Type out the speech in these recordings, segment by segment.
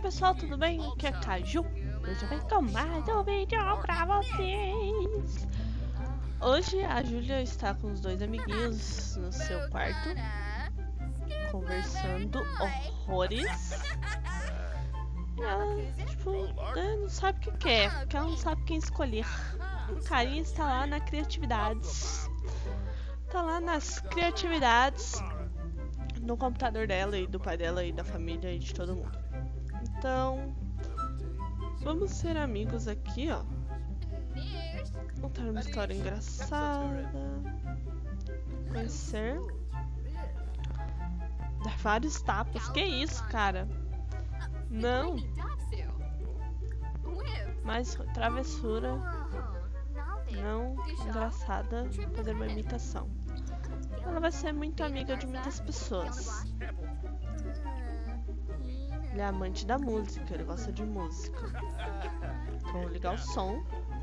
pessoal, tudo bem? Aqui é a Caju. Hoje eu venho com mais um vídeo pra vocês. Hoje a Júlia está com os dois amiguinhos no seu quarto, conversando horrores. E ela, né, não sabe o que quer, porque ela não sabe quem escolher. O carinha está lá na criatividade. Tá lá nas criatividades no computador dela e do pai dela e da família e de todo mundo. Então, vamos ser amigos aqui, ó. Contar uma história engraçada. Conhecer. Dar vários tapas. Que isso, cara? Não. Mais travessura. Não. Engraçada. Fazer uma imitação. Ela vai ser muito amiga de muitas pessoas. Ele é amante da música, ele gosta de música. Então vou ligar o som.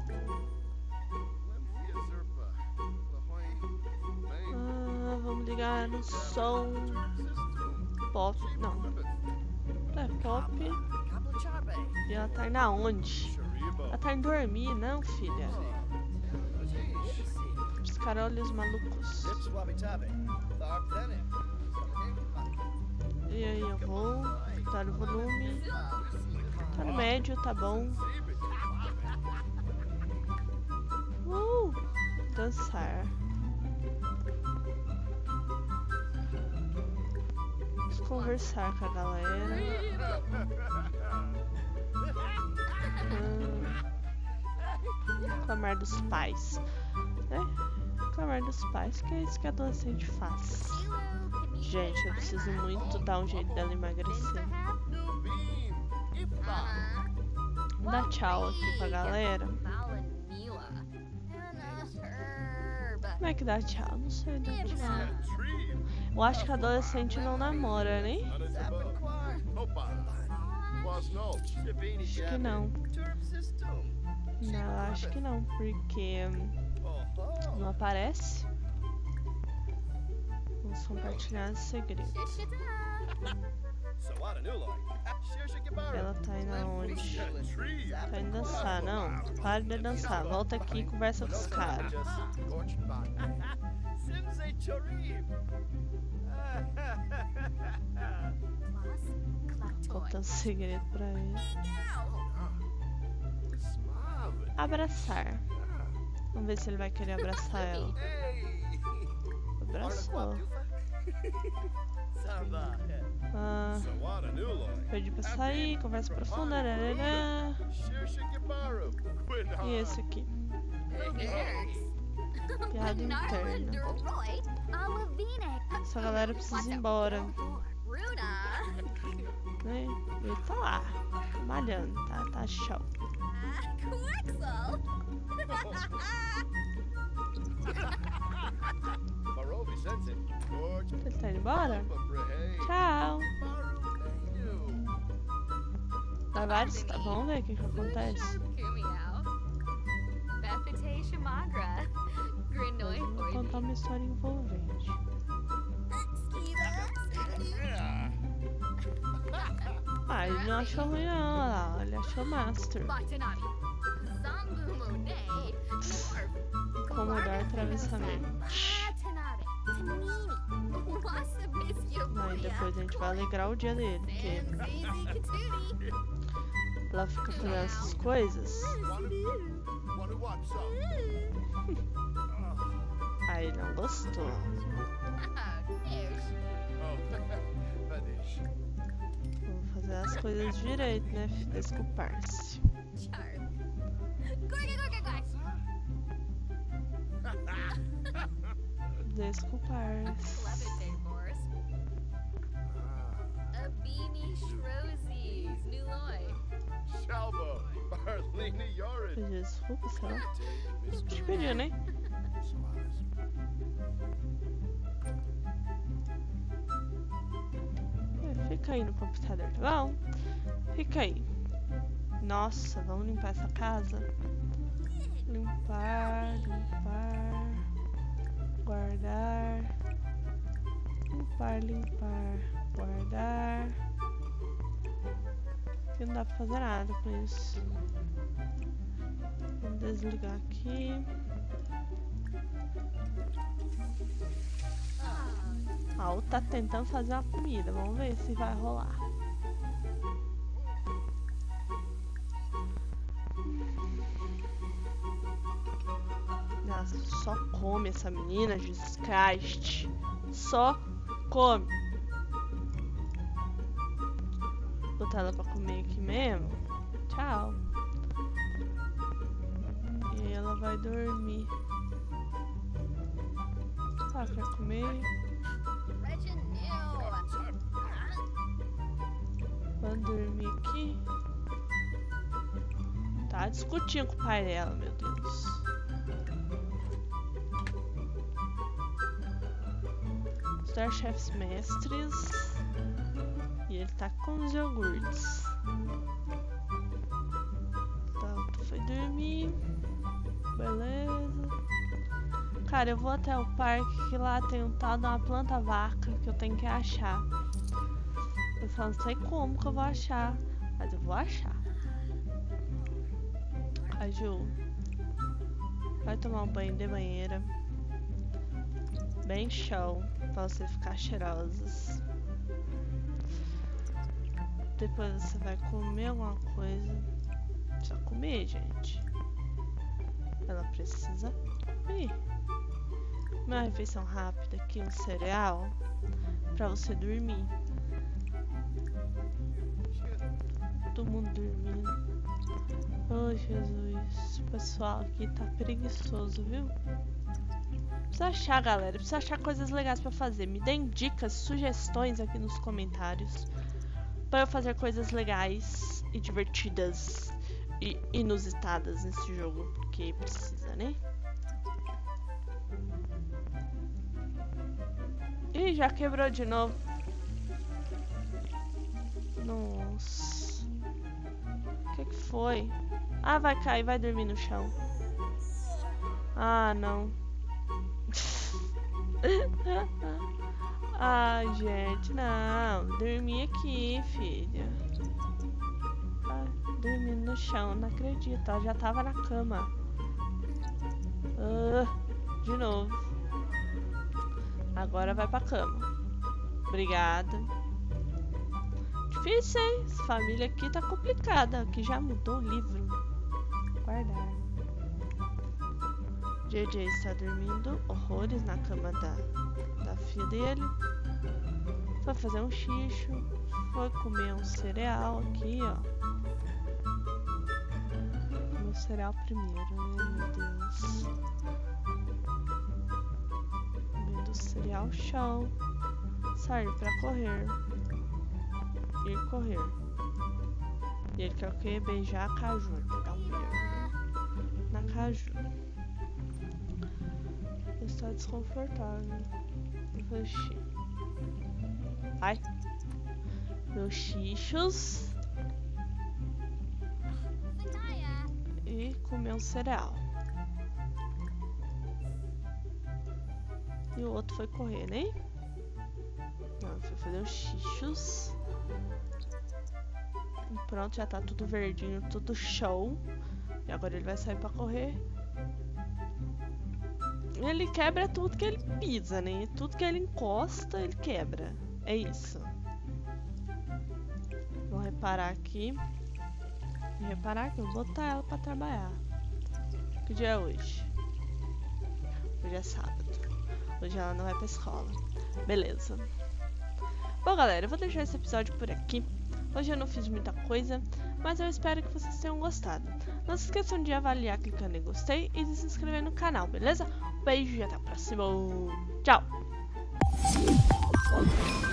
Vamos ligar no som pop. Não. É pop. E ela tá indo aonde? Ela tá indo dormir, não, filha? Os carolhos malucos. E aí eu vou dar o volume. Tá no médio, tá bom. Dançar. Vamos conversar com a galera. Reclamar dos pais. Reclamar dos pais, que é isso que adolescente faz. Gente, eu preciso muito dar um jeito dela emagrecer. Vou dar tchau aqui pra galera. Como é que dá tchau? Não sei dar tchau. Eu acho que adolescente não namora, né? Acho que não. Não, acho que não, porque não aparece. Vamos compartilhar esse segredo. Ela tá indo aonde? Tá indo dançar, não? Para de dançar, volta aqui e conversa com os caras. Contando segredo pra ele. Abraçar. Vamos ver se ele vai querer abraçar ela. Abraçou. Pedi pra sair, conversa profunda. E esse aqui? Piada interna. Essa galera precisa ir embora. Né? Ele tá lá, malhando, tá show. Ele tá indo embora? Tchau. Dá vários, tá? Vamos ver o que acontece. Vou contar uma história envolvente. Ah, ele não achou ruim não, olha lá, ele achou master. Incomodar atravessamento. Aí depois a gente vai alegrar o dia dele, porque ela fica fazendo essas coisas. Aí ele não gostou. Vamos fazer as coisas direito, né? Desculpar-se. Desculpar-se. Pedir desculpa, será? Acho que pediu, né? Fica aí no computador, tá bom? Fica aí. Nossa, vamos limpar essa casa? Limpar. Guardar. Limpar. Guardar. Aqui não dá pra fazer nada com isso. Vamos desligar aqui. A outra tá tentando fazer uma comida. Vamos ver se vai rolar. Nossa, só come essa menina, Jesus Christ. Só come. Vou botar ela pra comer aqui mesmo. Tchau. E ela vai dormir. Ah, quer comer? Vamos dormir aqui. Tá discutindo com o pai dela, meu Deus. Estudar chefes mestres. E ele tá com os iogurtes. Tá, tu foi dormir. Beleza. Cara, eu vou até o parque que lá tem um tal de uma planta vaca que eu tenho que achar. Eu só não sei como que eu vou achar, mas eu vou achar. A Ju vai tomar um banho de banheira. Bem show, pra vocês ficar cheirosas. Depois você vai comer alguma coisa. Precisa comer, gente. Ela precisa comer. Uma refeição rápida aqui, um cereal, pra você dormir. Todo mundo dormindo. Ai, Jesus. O pessoal aqui tá preguiçoso, viu? Precisa achar, galera. Precisa achar coisas legais pra fazer. Me deem dicas, sugestões aqui nos comentários. Pra eu fazer coisas legais e divertidas e inusitadas nesse jogo. Porque precisa, né? Ih, já quebrou de novo. Nossa. O que foi? Ah, vai cair, vai dormir no chão. Ah, não. Ai, gente, não. Dormi aqui, filha. Ah, dormindo no chão, não acredito. Ela já tava na cama. De novo. Agora vai pra cama. Obrigada. Difícil, hein? Essa família aqui tá complicada. Aqui já mudou o livro. Guardar. JJ está dormindo horrores na cama da filha dele. Foi fazer um xixo. Foi comer um cereal aqui, ó. Comer o cereal primeiro, né? Meu Deus. Comendo cereal chão. Sair pra correr. Ir correr. E ele quer o quê? Beijar a Caju. Dar um beijo na Caju. Está desconfortável. Vou fazer xixi. Ai. Meus xixos. E comer um cereal. E o outro foi correr, né? Não, foi fazer os xixos. E pronto, já tá tudo verdinho, tudo show. E agora ele vai sair pra correr. Ele quebra tudo que ele pisa, né? Tudo que ele encosta, ele quebra. É isso. Vou reparar aqui. Vou reparar que eu vou botar ela pra trabalhar. Que dia é hoje? Hoje é sábado. Hoje ela não vai pra escola. Beleza. Bom, galera, eu vou deixar esse episódio por aqui. Hoje eu não fiz muita coisa, mas eu espero que vocês tenham gostado. Não se esqueçam de avaliar clicando em gostei e de se inscrever no canal, beleza? Um beijo e até a próxima. Tchau!